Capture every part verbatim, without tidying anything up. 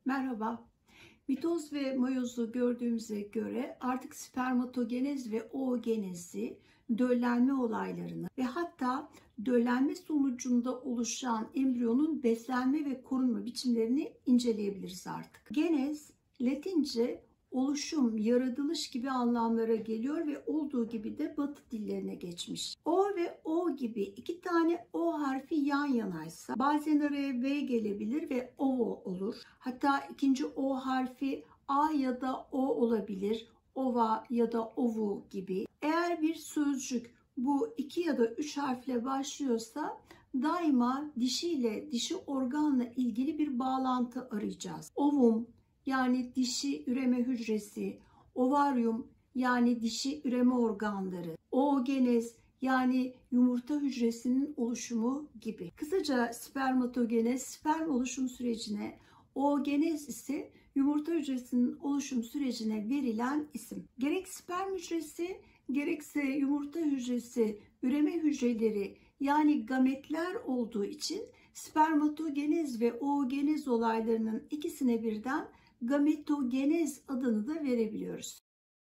Merhaba. Mitoz ve mayozu gördüğümüze göre artık spermatogenez ve oogenezi, döllenme olaylarını ve hatta döllenme sonucunda oluşan embriyonun beslenme ve korunma biçimlerini inceleyebiliriz artık. Genez, Latince oluşum, yaratılış gibi anlamlara geliyor ve olduğu gibi de Batı dillerine geçmiş. O ve O gibi iki tane O harfi yan yanaysa bazen araya V gelebilir ve ovo olur. Hatta ikinci O harfi A ya da O olabilir. Ova ya da ovu gibi. Eğer bir sözcük bu iki ya da üç harfle başlıyorsa daima dişi ile dişi organla ilgili bir bağlantı arayacağız. Ovum yani dişi üreme hücresi, ovaryum yani dişi üreme organları, oogenez yani yumurta hücresinin oluşumu gibi. Kısaca spermatogenez sperm oluşum sürecine, oogenez ise yumurta hücresinin oluşum sürecine verilen isim. Gerek sperm hücresi gerekse yumurta hücresi üreme hücreleri yani gametler olduğu için spermatogenez ve oogenez olaylarının ikisine birden gametogenez adını da verebiliyoruz.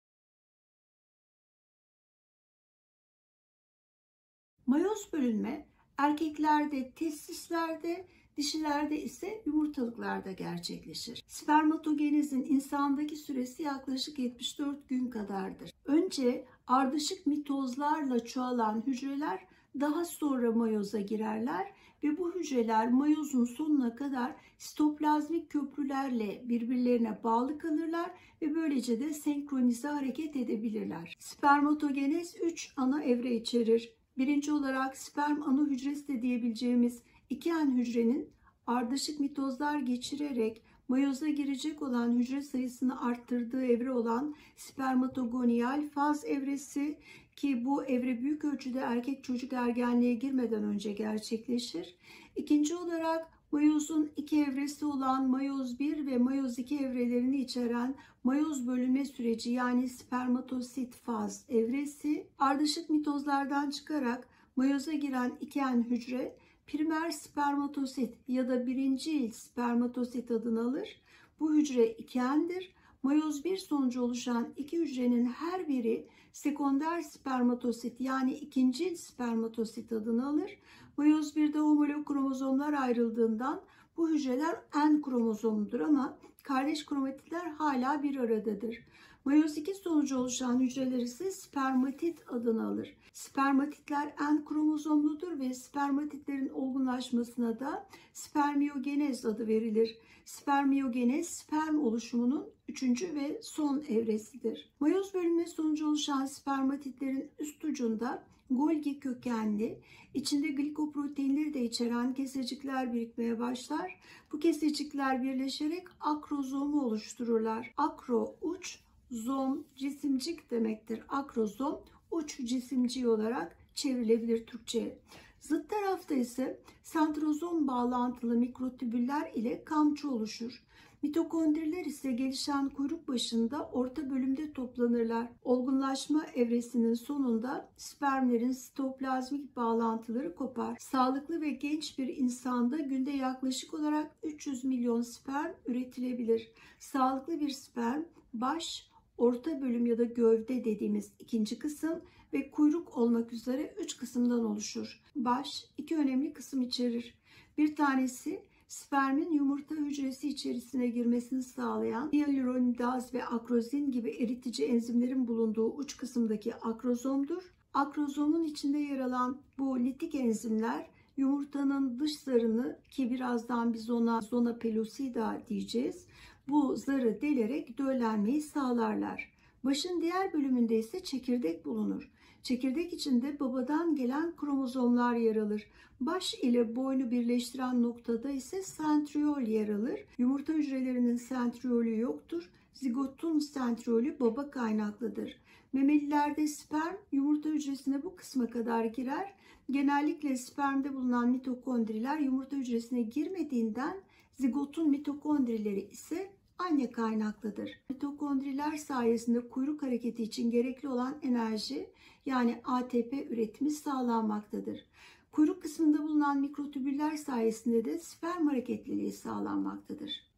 Mayoz bölünme erkeklerde testislerde, dişilerde ise yumurtalıklarda gerçekleşir. Spermatogenezin insandaki süresi yaklaşık yetmiş dört gün kadardır. Önce ardışık mitozlarla çoğalan hücreler daha sonra mayoza girerler ve bu hücreler mayozun sonuna kadar sitoplazmik köprülerle birbirlerine bağlı kalırlar ve böylece de senkronize hareket edebilirler. Spermatogenez üç ana evre içerir. Birinci olarak sperm ana hücresi de diyebileceğimiz iki en hücrenin ardışık mitozlar geçirerek mayoza girecek olan hücre sayısını arttırdığı evre olan spermatogonial faz evresi ki bu evre büyük ölçüde erkek çocuk ergenliğe girmeden önce gerçekleşir. İkinci olarak mayozun iki evresi olan mayoz bir ve mayoz iki evrelerini içeren mayoz bölünme süreci yani spermatosit faz evresi ardışık mitozlardan çıkarak mayoza giren iki en hücre primer spermatosit ya da birincil spermatosit adını alır. Bu hücre ikendir. Mayoz bir sonucu oluşan iki hücrenin her biri sekonder spermatosit yani ikincil spermatosit adını alır. Mayoz birde homolog kromozomlar ayrıldığından bu hücreler en kromozomludur ama kardeş kromatitler hala bir aradadır. Mayoz iki sonucu oluşan hücreler ise spermatit adını alır. Spermatitler en kromozomludur ve spermatitlerin olgunlaşmasına da spermiyogenez adı verilir. Spermiyogenez sperm oluşumunun üçüncü ve son evresidir. Mayoz bölünme sonucu oluşan spermatitlerin üst ucunda Golgi kökenli, içinde glikoproteinleri de içeren kesecikler birikmeye başlar. Bu kesecikler birleşerek akrozomu oluştururlar. Akro uç, zom cisimcik demektir. Akrozom uç cisimciği olarak çevrilebilir Türkçe'ye. Zıt tarafta ise sentrozom bağlantılı mikrotübüller ile kamçı oluşur. Mitokondriler ise gelişen kuyruk başında orta bölümde toplanırlar. Olgunlaşma evresinin sonunda spermlerin sitoplazmik bağlantıları kopar. Sağlıklı ve genç bir insanda günde yaklaşık olarak üç yüz milyon sperm üretilebilir. Sağlıklı bir sperm baş, orta bölüm ya da gövde dediğimiz ikinci kısım ve kuyruk olmak üzere üç kısımdan oluşur. Baş iki önemli kısım içerir. Bir tanesi spermin yumurta hücresi içerisine girmesini sağlayan hyaluronidaz ve akrozin gibi eritici enzimlerin bulunduğu uç kısımdaki akrozomdur. Akrozomun içinde yer alan bu litik enzimler yumurtanın dış zarını ki birazdan biz ona zona pellucida diyeceğiz. Bu zarı delerek döllenmeyi sağlarlar. Başın diğer bölümünde ise çekirdek bulunur. Çekirdek içinde babadan gelen kromozomlar yer alır. Baş ile boynu birleştiren noktada ise sentriol yer alır. Yumurta hücrelerinin sentriolü yoktur. Zigotun sentriolü baba kaynaklıdır. Memelilerde sperm yumurta hücresine bu kısma kadar girer. Genellikle spermde bulunan mitokondriler yumurta hücresine girmediğinden zigotun mitokondrileri ise anne kaynaklıdır. Mitokondriler sayesinde kuyruk hareketi için gerekli olan enerji yani A T P üretimi sağlanmaktadır. Kuyruk kısmında bulunan mikrotübüller sayesinde de sperm hareketliliği sağlanmaktadır.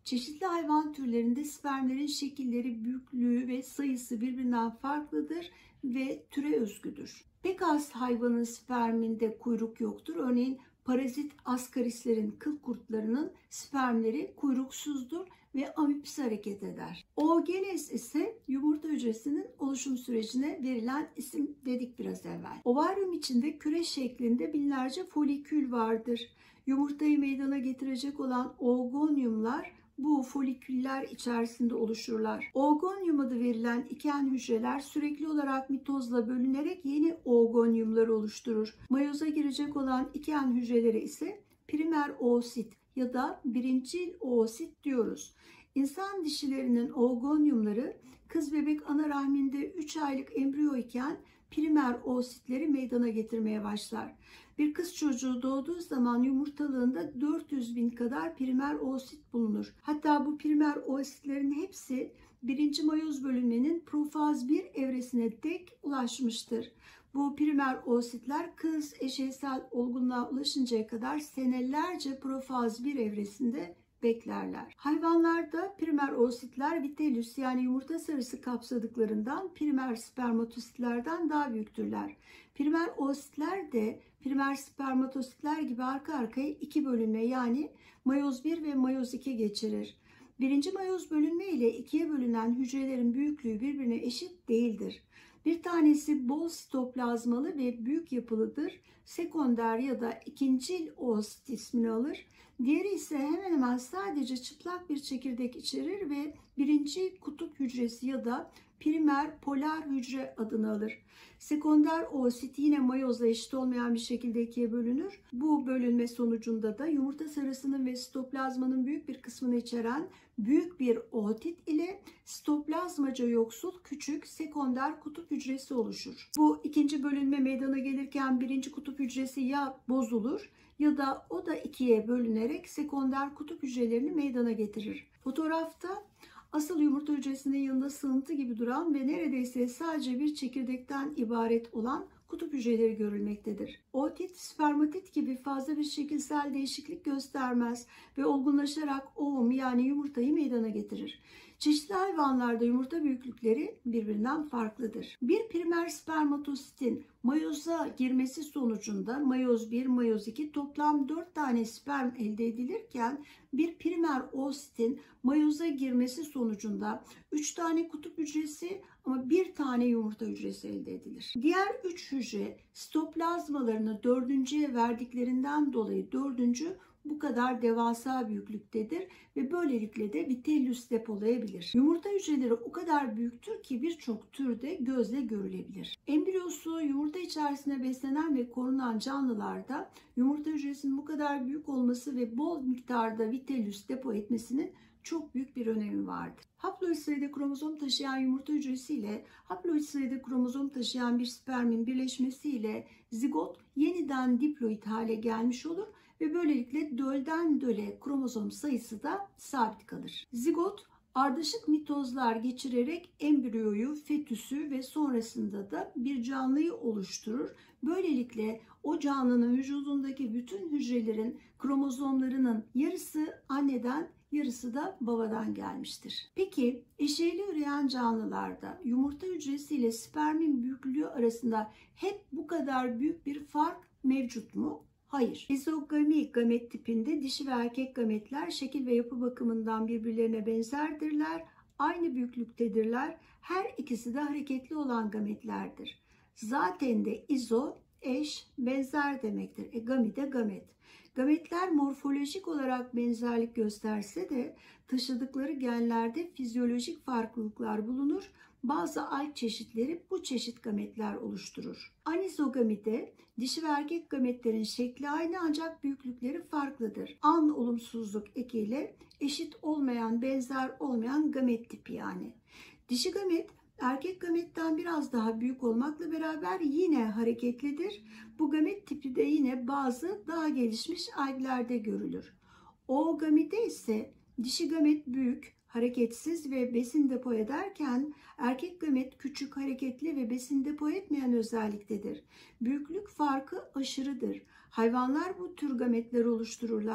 Çeşitli hayvan türlerinde spermlerin şekilleri, büyüklüğü ve sayısı birbirinden farklıdır ve türe özgüdür. Pek az hayvanın sperminde kuyruk yoktur. Örneğin parazit askarislerin, kıl kurtlarının spermleri kuyruksuzdur ve amipsi hareket eder. Oogenes ise yumurta hücresinin oluşum sürecine verilen isim dedik biraz evvel. Ovaryum içinde küre şeklinde binlerce folikül vardır. Yumurtayı meydana getirecek olan oogonyumlar bu foliküller içerisinde oluşurlar. Oogonyum adı verilen iken hücreler sürekli olarak mitozla bölünerek yeni oogonyumlar oluşturur. Mayoza girecek olan iken hücreleri ise primer oosit ya da birincil oosit diyoruz. İnsan dişilerinin oogonyumları kız bebek ana rahminde üç aylık embriyo iken primer oositleri meydana getirmeye başlar. Bir kız çocuğu doğduğu zaman yumurtalığında dört yüz bin kadar primer oosit bulunur. Hatta bu primer oositlerin hepsi birinci mayoz bölünmenin profaz bir evresine dek ulaşmıştır. Bu primer oositler kız eşeysel olgunluğa ulaşıncaya kadar senelerce profaz bir evresinde beklerler. Hayvanlarda primer oositler vitellus yani yumurta sarısı kapsadıklarından primer spermatositlerden daha büyüktürler. Primer oositler de primer spermatositler gibi arka arkaya iki bölünme yani mayoz bir ve mayoz iki geçirir. Birinci mayoz bölünme ile ikiye bölünen hücrelerin büyüklüğü birbirine eşit değildir. Bir tanesi bol sitoplazmalı ve büyük yapılıdır. Sekonder ya da ikincil oosit ismini alır. Diğeri ise hemen hemen sadece çıplak bir çekirdek içerir ve birinci kutup hücresi ya da primer polar hücre adını alır. Sekonder oosit yine mayozla eşit olmayan bir şekilde ikiye bölünür. Bu bölünme sonucunda da yumurta sarısının ve sitoplazmanın büyük bir kısmını içeren büyük bir ootit ile sitoplazmaca yoksul küçük sekonder kutup hücresi oluşur. Bu ikinci bölünme meydana gelirken birinci kutup hücresi ya bozulur ya da o da ikiye bölünerek sekonder kutup hücrelerini meydana getirir. Fotoğrafta asıl yumurta hücresinin yanında sığıntı gibi duran ve neredeyse sadece bir çekirdekten ibaret olan kutup hücreleri görülmektedir. Ootit, spermatit gibi fazla bir şekilsel değişiklik göstermez ve olgunlaşarak ovum yani yumurtayı meydana getirir. Çeşitli hayvanlarda yumurta büyüklükleri birbirinden farklıdır. Bir primer spermatositin mayoza girmesi sonucunda mayoz bir, mayoz iki toplam dört tane sperm elde edilirken bir primer oositin mayoza girmesi sonucunda üç tane kutup hücresi ama bir tane yumurta hücresi elde edilir. Diğer üç hücre sitoplazmalarını dördüncüye verdiklerinden dolayı dördüncü bu kadar devasa büyüklüktedir ve böylelikle de vitellus depolayabilir. Yumurta hücreleri o kadar büyüktür ki birçok türde gözle görülebilir. Embriyosu yumurta içerisinde beslenen ve korunan canlılarda yumurta hücresinin bu kadar büyük olması ve bol miktarda vitellus depo etmesinin çok büyük bir önemi vardır. Haploid sayıda kromozom taşıyan yumurta hücresi ile haploid sayıda kromozom taşıyan bir spermin birleşmesiyle zigot yeniden diploid hale gelmiş olur ve böylelikle dölden döle kromozom sayısı da sabit kalır. Zigot ardışık mitozlar geçirerek embriyoyu, fetüsü ve sonrasında da bir canlıyı oluşturur. Böylelikle o canlının vücudundaki bütün hücrelerin kromozomlarının yarısı anneden, yarısı da babadan gelmiştir. Peki eşeyli üreyen canlılarda yumurta hücresi ile spermin büyüklüğü arasında hep bu kadar büyük bir fark mevcut mu? Hayır. Izogami gamet tipinde dişi ve erkek gametler şekil ve yapı bakımından birbirlerine benzerdirler. Aynı büyüklüktedirler. Her ikisi de hareketli olan gametlerdir. Zaten de izo, eş, benzer demektir. E, gami de gamet. Gametler morfolojik olarak benzerlik gösterse de taşıdıkları genlerde fizyolojik farklılıklar bulunur. Bazı alt çeşitleri bu çeşit gametler oluşturur. Anizogamide dişi ve erkek gametlerin şekli aynı ancak büyüklükleri farklıdır. An olumsuzluk ekiyle eşit olmayan, benzer olmayan gamet tipi yani. Dişi gamet erkek gametten biraz daha büyük olmakla beraber yine hareketlidir. Bu gamet tipi de yine bazı daha gelişmiş alglerde görülür. Oogamide ise dişi gamet büyük, hareketsiz ve besin depo ederken erkek gamet küçük, hareketli ve besin depo etmeyen özelliktedir. Büyüklük farkı aşırıdır. Hayvanlar bu tür gametleri oluştururlar.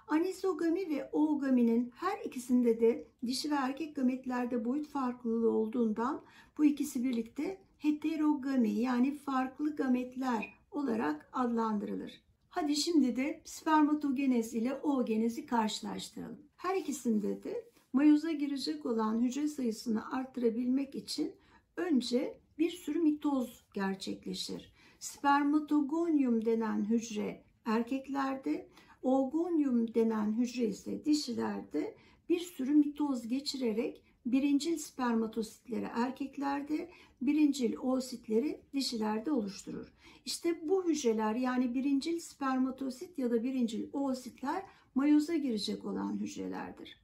Anisogami ve oogaminin her ikisinde de dişi ve erkek gametlerde boyut farklılığı olduğundan bu ikisi birlikte heterogami yani farklı gametler olarak adlandırılır. Hadi şimdi de spermatogenez ile oogenezi karşılaştıralım. Her ikisinde de mayoza girecek olan hücre sayısını arttırabilmek için önce bir sürü mitoz gerçekleşir. Spermatogonium denen hücre erkeklerde, oogonium denen hücre ise dişilerde bir sürü mitoz geçirerek birincil spermatositleri erkeklerde, birincil oositleri dişilerde oluşturur. İşte bu hücreler yani birincil spermatosit ya da birincil oositler mayoza girecek olan hücrelerdir.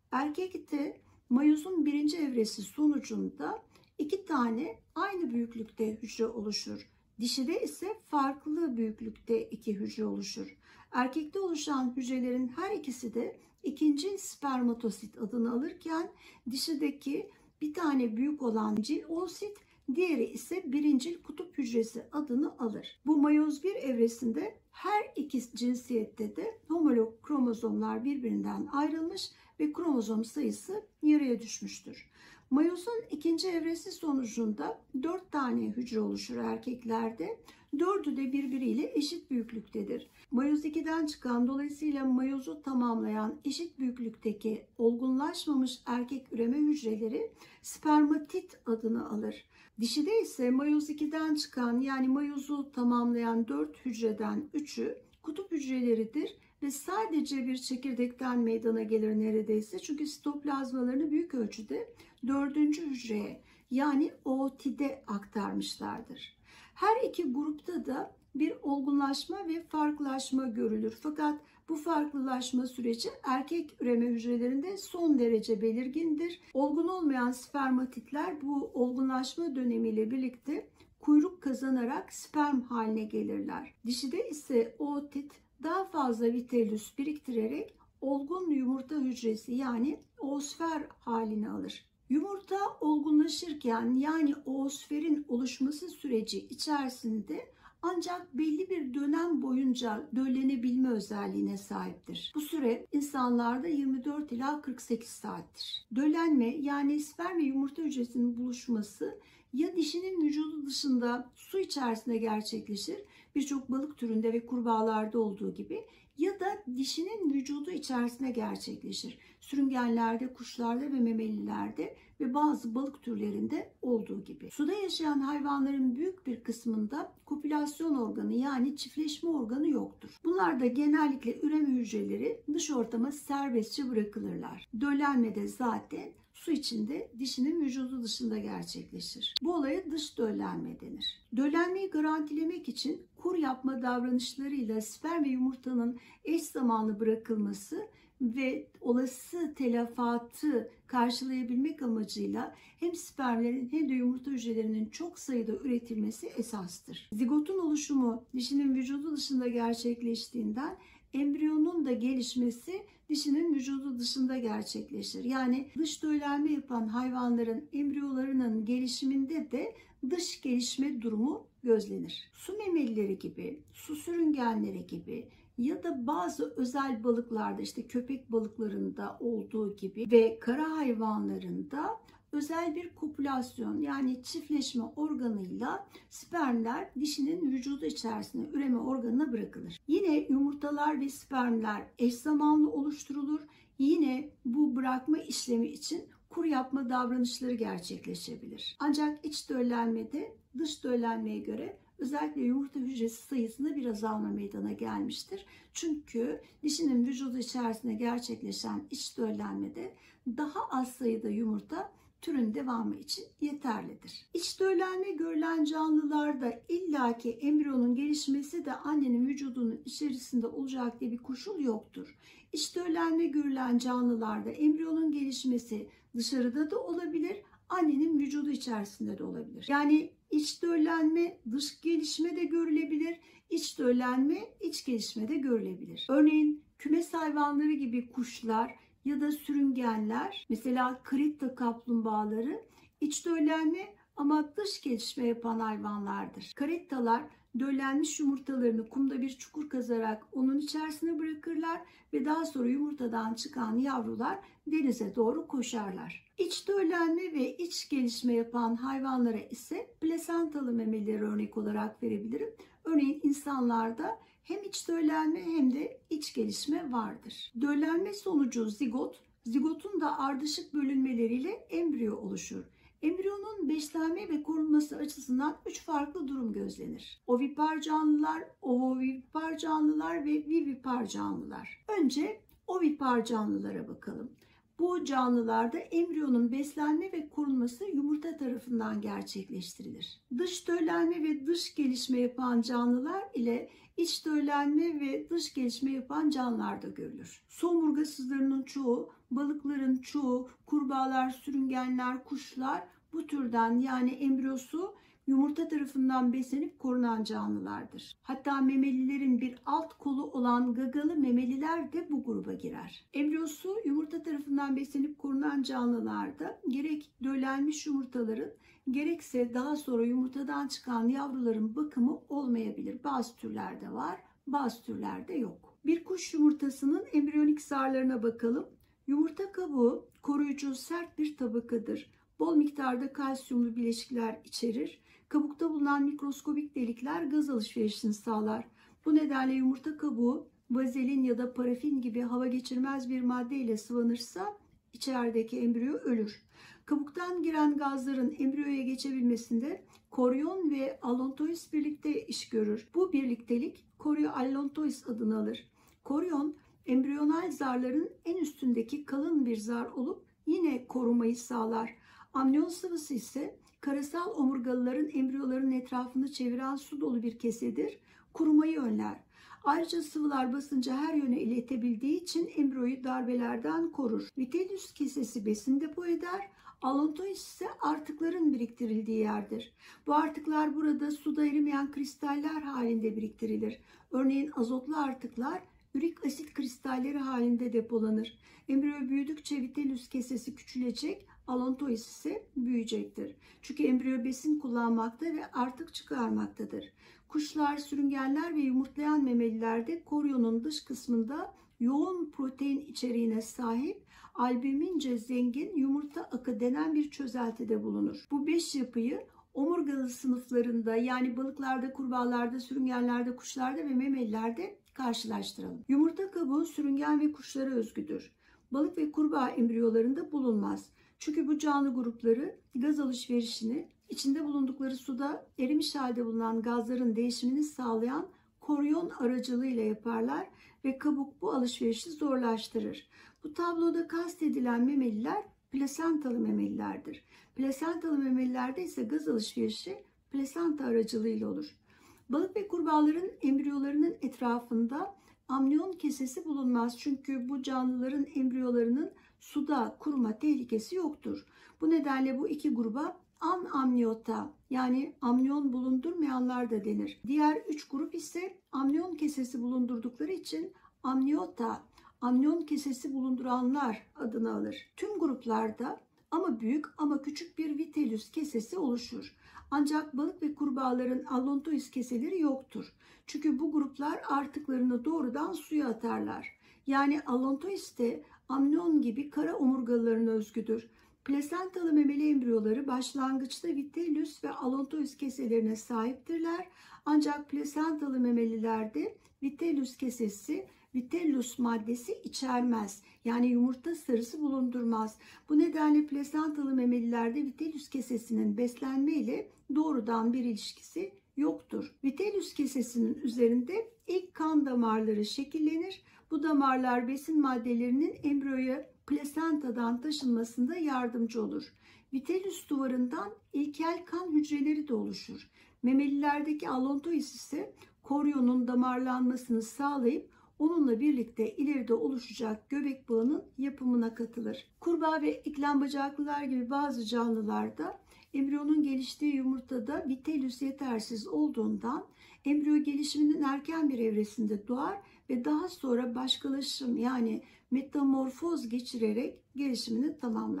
Erkekte mayozun birinci evresi sonucunda iki tane aynı büyüklükte hücre oluşur. Dişide ise farklı büyüklükte iki hücre oluşur. Erkekte oluşan hücrelerin her ikisi de ikinci spermatosit adını alırken dişideki bir tane büyük olan birincil oosit, diğeri ise birincil kutup hücresi adını alır. Bu mayoz bir evresinde her iki cinsiyette de homolog kromozomlar birbirinden ayrılmış ve kromozom sayısı yarıya düşmüştür. Mayozun ikinci evresi sonucunda dört tane hücre oluşur erkeklerde. Dördü de birbiriyle eşit büyüklüktedir. Mayoz ikiden çıkan, dolayısıyla mayozu tamamlayan eşit büyüklükteki olgunlaşmamış erkek üreme hücreleri spermatit adını alır. Dişide ise mayoz ikiden çıkan yani mayozu tamamlayan dört hücreden üçü kutup hücreleridir ve sadece bir çekirdekten meydana gelir neredeyse. Çünkü sitoplazmalarını büyük ölçüde dördüncü hücreye yani ootide aktarmışlardır. Her iki grupta da bir olgunlaşma ve farklılaşma görülür. Fakat bu farklılaşma süreci erkek üreme hücrelerinde son derece belirgindir. Olgun olmayan spermatitler bu olgunlaşma dönemiyle birlikte kuyruk kazanarak sperm haline gelirler. Dişide ise ootit daha fazla vitellus biriktirerek olgun yumurta hücresi yani oosfer halini alır. Yumurta olgunlaşırken yani oosferin oluşması süreci içerisinde ancak belli bir dönem boyunca döllenebilme özelliğine sahiptir. Bu süre insanlarda yirmi dört ila kırk sekiz saattir. Döllenme yani sperm ve yumurta hücresinin buluşması ya dişinin vücudu dışında su içerisinde gerçekleşir, birçok balık türünde ve kurbağalarda olduğu gibi, ya da dişinin vücudu içerisinde gerçekleşir. Sürüngenlerde, kuşlarda ve memelilerde ve bazı balık türlerinde olduğu gibi. Suda yaşayan hayvanların büyük bir kısmında kopülasyon organı yani çiftleşme organı yoktur. Bunlar da genellikle üreme hücreleri dış ortama serbestçe bırakılırlar. Döllenmede zaten su içinde dişinin vücudu dışında gerçekleşir. Bu olaya dış döllenme denir. Döllenmeyi garantilemek için kur yapma davranışlarıyla sperm ve yumurtanın eş zamanlı bırakılması ve olası telafatı karşılayabilmek amacıyla hem spermlerin hem de yumurta hücrelerinin çok sayıda üretilmesi esastır. Zigotun oluşumu dişinin vücudu dışında gerçekleştiğinden embriyonun da gelişmesi dişinin vücudu dışında gerçekleşir. Yani dış döllenme yapan hayvanların embriyolarının gelişiminde de dış gelişme durumu gözlenir. Su memelileri gibi, su sürüngenleri gibi ya da bazı özel balıklarda, işte köpek balıklarında olduğu gibi ve kara hayvanlarında özel bir kopülasyon yani çiftleşme organıyla spermler dişinin vücudu içerisinde üreme organına bırakılır. Yine yumurtalar ve spermler eş zamanlı oluşturulur. Yine bu bırakma işlemi için kur yapma davranışları gerçekleşebilir. Ancak iç döllenmede dış döllenmeye göre özellikle yumurta hücresi sayısında bir azalma meydana gelmiştir. Çünkü dişinin vücudu içerisinde gerçekleşen iç döllenmede daha az sayıda yumurta türün devamı için yeterlidir. İç döllenme görülen canlılarda illaki embriyonun gelişmesi de annenin vücudunun içerisinde olacak diye bir koşul yoktur. İç döllenme görülen canlılarda embriyonun gelişmesi dışarıda da olabilir, annenin vücudu içerisinde de olabilir. Yani iç döllenme dış gelişme de görülebilir, iç döllenme iç gelişme de görülebilir. Örneğin kümes hayvanları gibi kuşlar ya da sürüngenler, mesela Karitta kaplumbağaları iç döllenme ama dış gelişme yapan hayvanlardır. Karittalar döllenmiş yumurtalarını kumda bir çukur kazarak onun içerisine bırakırlar ve daha sonra yumurtadan çıkan yavrular denize doğru koşarlar. İç döllenme ve iç gelişme yapan hayvanlara ise plasentalı memeleri örnek olarak verebilirim. Örneğin insanlarda hem iç döllenme hem de iç gelişme vardır. Döllenme sonucu zigot, zigotun da ardışık bölünmeleriyle embriyo oluşur. Embriyonun beslenme ve korunması açısından üç farklı durum gözlenir. Ovipar canlılar, ovovipar canlılar ve vivipar canlılar. Önce ovipar canlılara bakalım. Bu canlılarda embriyonun beslenme ve korunması yumurta tarafından gerçekleştirilir. Dış döllenme ve dış gelişme yapan canlılar ile iç döllenme ve dış gelişme yapan canlılarda görülür. Su omurgasızlarının çoğu, balıkların çoğu, kurbağalar, sürüngenler, kuşlar bu türden yani embriyosu yumurta tarafından beslenip korunan canlılardır. Hatta memelilerin bir alt kolu olan gagalı memeliler de bu gruba girer. Embriyosu yumurta tarafından beslenip korunan canlılarda gerek döllenmiş yumurtaların gerekse daha sonra yumurtadan çıkan yavruların bakımı olmayabilir. Bazı türlerde var, bazı türlerde yok. Bir kuş yumurtasının embriyonik zarlarına bakalım. Yumurta kabuğu koruyucu sert bir tabakadır. Bol miktarda kalsiyumlu bileşikler içerir. Kabukta bulunan mikroskobik delikler gaz alışverişini sağlar. Bu nedenle yumurta kabuğu vazelin ya da parafin gibi hava geçirmez bir madde ile sıvanırsa içerideki embriyo ölür. Kabuktan giren gazların embriyoya geçebilmesinde koryon ve alontois birlikte iş görür. Bu birliktelik koryoallontois adını alır. Koryon embriyonal zarların en üstündeki kalın bir zar olup yine korumayı sağlar. Amniyon sıvısı ise karasal omurgalıların embriyoların etrafını çeviren su dolu bir kesedir. Kurumayı önler. Ayrıca sıvılar basıncı her yöne iletebildiği için embriyoyu darbelerden korur. Vitellus kesesi besin depo eder. Alontois ise artıkların biriktirildiği yerdir. Bu artıklar burada suda erimeyen kristaller halinde biriktirilir. Örneğin azotlu artıklar ürik asit kristalleri halinde depolanır. Embriyo büyüdükçe vitellus kesesi küçülecek, alontois ise büyüyecektir. Çünkü embriyo besin kullanmakta ve artık çıkarmaktadır. Kuşlar, sürüngenler ve yumurtlayan memelilerde koryonun dış kısmında yoğun protein içeriğine sahip albümince zengin yumurta akı denen bir çözeltide bulunur. Bu beş yapıyı omurgalı sınıflarında yani balıklarda, kurbağalarda, sürüngenlerde, kuşlarda ve memelilerde karşılaştıralım. Yumurta kabuğu sürüngen ve kuşlara özgüdür. Balık ve kurbağa embriyolarında bulunmaz. Çünkü bu canlı grupları gaz alışverişini içinde bulundukları suda erimiş halde bulunan gazların değişimini sağlayan koryon aracılığıyla yaparlar ve kabuk bu alışverişi zorlaştırır. Bu tabloda kastedilen memeliler plasentalı memelilerdir. Plasentalı memelilerde ise gaz alışverişi plasenta aracılığıyla olur. Balık ve kurbağaların embriyolarının etrafında amniyon kesesi bulunmaz. Çünkü bu canlıların embriyolarının suda kuruma tehlikesi yoktur. Bu nedenle bu iki gruba anamniyota yani amniyon bulundurmayanlar da denir. Diğer üç grup ise amniyon kesesi bulundurdukları için amniyota, amniyon kesesi bulunduranlar adını alır. Tüm gruplarda ama büyük ama küçük bir vitellus kesesi oluşur. Ancak balık ve kurbağaların alontois keseleri yoktur. Çünkü bu gruplar artıklarını doğrudan suya atarlar. Yani alontois de amniyon gibi kara omurgalılarına özgüdür. Plasentalı memeli embriyoları başlangıçta vitellus ve alontois keselerine sahiptirler. Ancak plasentalı memelilerde vitellus kesesi vitellus maddesi içermez. Yani yumurta sarısı bulundurmaz. Bu nedenle plasentalı memelilerde vitellus kesesinin beslenme ile doğrudan bir ilişkisi yoktur. Vitellus kesesinin üzerinde ilk kan damarları şekillenir. Bu damarlar besin maddelerinin embriyoya plasentadan taşınmasında yardımcı olur. Vitellus duvarından ilkel kan hücreleri de oluşur. Memelilerdeki alontois ise koryonun damarlanmasını sağlayıp onunla birlikte ileride oluşacak göbek bağının yapımına katılır. Kurbağa ve iklem bacaklılar gibi bazı canlılarda embriyonun geliştiği yumurtada vitellus yetersiz olduğundan embriyo gelişiminin erken bir evresinde doğar ve daha sonra başkalaşım yani metamorfoz geçirerek gelişimini tamamlar.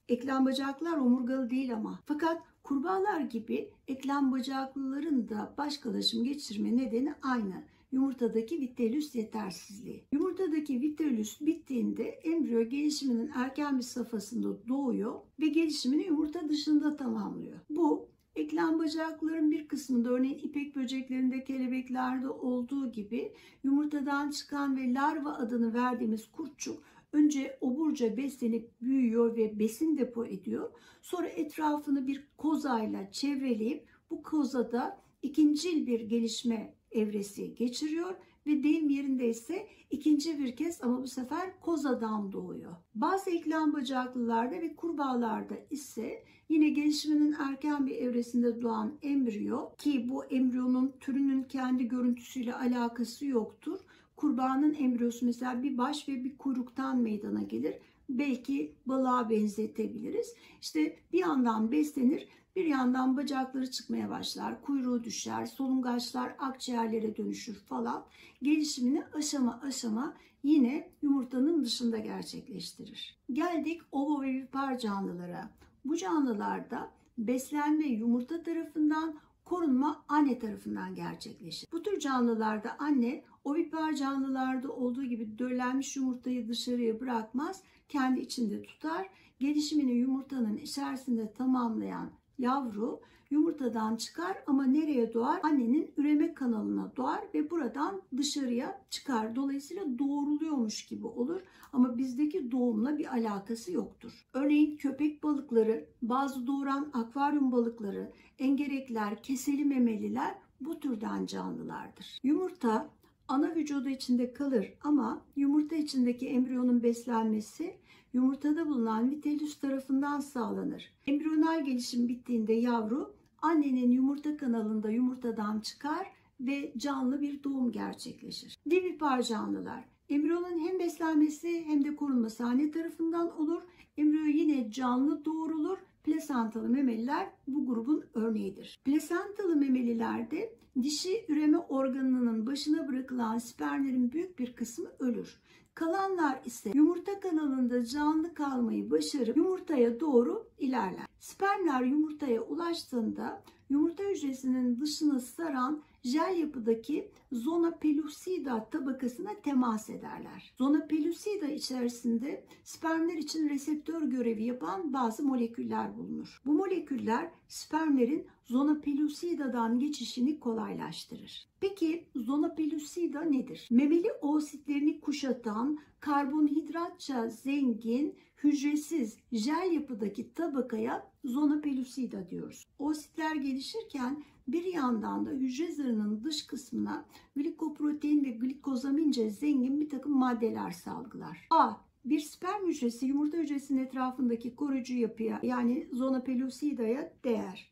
Eklem bacaklılar omurgalı değil ama. Fakat kurbağalar gibi eklem bacaklıların da baş kalaşım geçirme nedeni aynı. Yumurtadaki vitellus yetersizliği. Yumurtadaki vitellus bittiğinde embriyo gelişiminin erken bir safhasında doğuyor ve gelişimini yumurta dışında tamamlıyor. Bu eklem bacakların bir kısmında, örneğin ipek böceklerinde, kelebeklerde olduğu gibi yumurtadan çıkan ve larva adını verdiğimiz kurtçuk önce oburca beslenip büyüyor ve besin depo ediyor. Sonra etrafını bir kozayla çevreleyip bu kozada ikincil bir gelişme evresi geçiriyor ve deyim yerinde ise ikinci bir kez ama bu sefer kozadan doğuyor. Bazı eklem bacaklılarda ve kurbağalarda ise yine gelişiminin erken bir evresinde doğan embriyo, ki bu embriyonun türünün kendi görüntüsüyle alakası yoktur. Kurbağanın embriyosu mesela bir baş ve bir kuyruktan meydana gelir. Belki balığa benzetebiliriz. İşte bir yandan beslenir, bir yandan bacakları çıkmaya başlar, kuyruğu düşer, solungaçlar akciğerlere dönüşür falan. Gelişimini aşama aşama yine yumurtanın dışında gerçekleştirir. Geldik ovovivipar canlılara. Bu canlılarda beslenme yumurta tarafından, korunma anne tarafından gerçekleşir. Bu tür canlılarda anne ovipar canlılarda olduğu gibi döllenmiş yumurtayı dışarıya bırakmaz, kendi içinde tutar. Gelişimini yumurtanın içerisinde tamamlayan yavru yumurtadan çıkar ama nereye doğar? Annenin üreme kanalına doğar ve buradan dışarıya çıkar. Dolayısıyla doğruluyormuş gibi olur ama bizdeki doğumla bir alakası yoktur. Örneğin köpek balıkları, bazı doğuran akvaryum balıkları, engerekler, keseli memeliler bu türden canlılardır. Yumurta ana vücudu içinde kalır ama yumurta içindeki embriyonun beslenmesi yumurtada bulunan vitellus tarafından sağlanır. Embriyonal gelişim bittiğinde yavru annenin yumurta kanalında yumurtadan çıkar ve canlı bir doğum gerçekleşir. Vivipar canlılar. Embriyonun hem beslenmesi hem de korunması anne tarafından olur. Embriyo yine canlı doğurulur. Plasantalı memeliler bu grubun örneğidir. Plasantalı memelilerde dişi üreme organının başına bırakılan spermlerin büyük bir kısmı ölür. Kalanlar ise yumurta kanalında canlı kalmayı başarıp yumurtaya doğru ilerler. Spermler yumurtaya ulaştığında yumurta hücresinin dışını saran jel yapıdaki zona pellucida tabakasına temas ederler. Zona pellucida içerisinde spermler için reseptör görevi yapan bazı moleküller bulunur. Bu moleküller spermlerin zona pellucida'dan geçişini kolaylaştırır. Peki zona pellucida nedir? Memeli oositlerini kuşatan karbonhidratça zengin hücresiz jel yapıdaki tabakaya zona pellucida diyoruz. Oositler gelişirken bir yandan da hücre zarının dış kısmına glikoprotein ve glikozamince zengin bir takım maddeler salgılar. A. Bir sperm hücresi yumurta hücresinin etrafındaki koruyucu yapıya, yani zona pellucida'ya değer.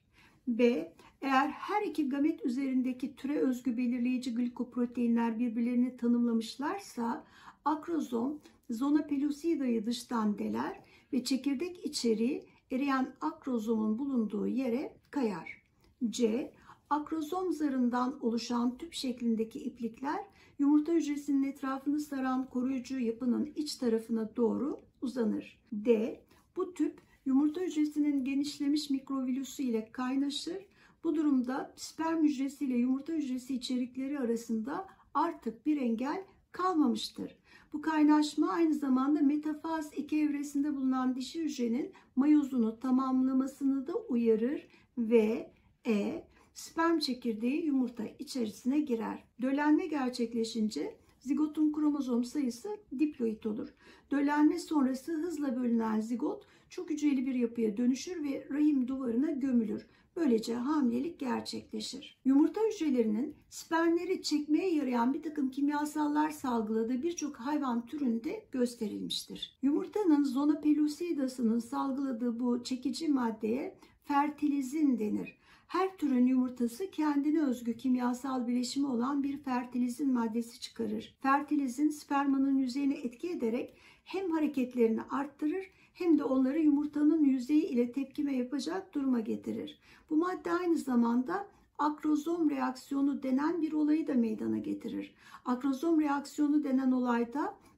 B. Eğer her iki gamet üzerindeki türe özgü belirleyici glikoproteinler birbirlerini tanımlamışlarsa akrozom zona pellucida'yı dıştan deler ve çekirdek içeriği eriyen akrozomun bulunduğu yere kayar. C. Akrozom zarından oluşan tüp şeklindeki iplikler yumurta hücresinin etrafını saran koruyucu yapının iç tarafına doğru uzanır. D. Bu tüp yumurta hücresinin genişlemiş mikrovillüsü ile kaynaşır. Bu durumda sperm hücresi ile yumurta hücresi içerikleri arasında artık bir engel kalmamıştır. Bu kaynaşma aynı zamanda metafaz iki evresinde bulunan dişi hücrenin mayozunu tamamlamasını da uyarır ve E. Sperm çekirdeği yumurta içerisine girer. Döllenme gerçekleşince zigotun kromozom sayısı diploid olur. Döllenme sonrası hızla bölünen zigot çok hücreli bir yapıya dönüşür ve rahim duvarına gömülür. Böylece hamilelik gerçekleşir. Yumurta hücrelerinin spermleri çekmeye yarayan bir takım kimyasallar salgıladığı birçok hayvan türünde gösterilmiştir. Yumurtanın zona pellucida'sının salgıladığı bu çekici maddeye fertilizin denir. Her türün yumurtası kendine özgü kimyasal bileşimi olan bir fertilizin maddesi çıkarır. Fertilizin spermanın yüzeyine etki ederek hem hareketlerini arttırır hem de onları yumurtanın yüzeyi ile tepkime yapacak duruma getirir. Bu madde aynı zamanda akrozom reaksiyonu denen bir olayı da meydana getirir. Akrozom reaksiyonu denen olayda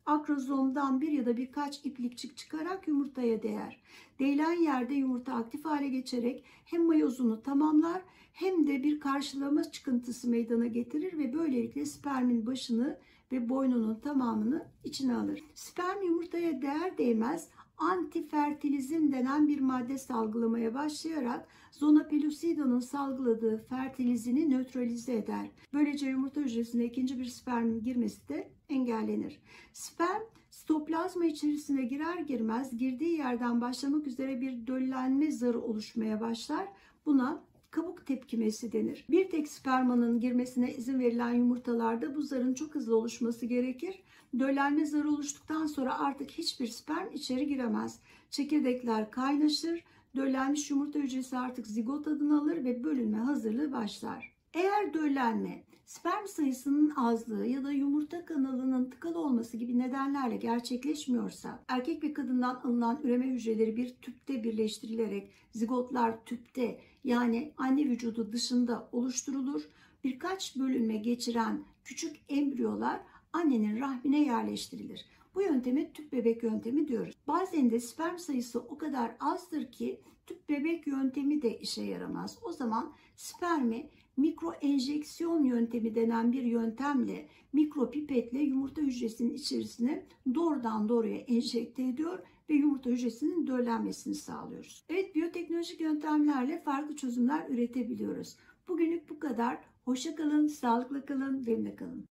akrozomdan bir ya da birkaç iplikçik çıkarak yumurtaya değer. Değilen yerde yumurta aktif hale geçerek hem mayozunu tamamlar hem de bir karşılama çıkıntısı meydana getirir ve böylelikle spermin başını ve boynunun tamamını içine alır. Sperm yumurtaya değer değmez antifertilizin denen bir madde salgılamaya başlayarak zona pellucida'nın salgıladığı fertilizini nötralize eder. Böylece yumurta hücresine ikinci bir spermin girmesi de engellenir. Sperm sitoplazma içerisine girer girmez girdiği yerden başlamak üzere bir döllenme zarı oluşmaya başlar. Buna kabuk tepkimesi denir. Bir tek spermanın girmesine izin verilen yumurtalarda bu zarın çok hızlı oluşması gerekir. Döllenme zarı oluştuktan sonra artık hiçbir sperm içeri giremez. Çekirdekler kaynaşır. Döllenmiş yumurta hücresi artık zigot adını alır ve bölünme hazırlığı başlar. Eğer döllenme, sperm sayısının azlığı ya da yumurta kanalının tıkalı olması gibi nedenlerle gerçekleşmiyorsa, erkek ve kadından alınan üreme hücreleri bir tüpte birleştirilerek zigotlar tüpte yani anne vücudu dışında oluşturulur. Birkaç bölünme geçiren küçük embriyolar annenin rahmine yerleştirilir. Bu yönteme tüp bebek yöntemi diyoruz. Bazen de sperm sayısı o kadar azdır ki tüp bebek yöntemi de işe yaramaz. O zaman spermi mikro enjeksiyon yöntemi denen bir yöntemle mikro pipetle yumurta hücresinin içerisine doğrudan doğruya enjekte ediyor ve yumurta hücresinin döllenmesini sağlıyoruz. Evet, biyoteknolojik yöntemlerle farklı çözümler üretebiliyoruz. Bugünlük bu kadar. Hoşça kalın, sağlıkla kalın, benimle kalın.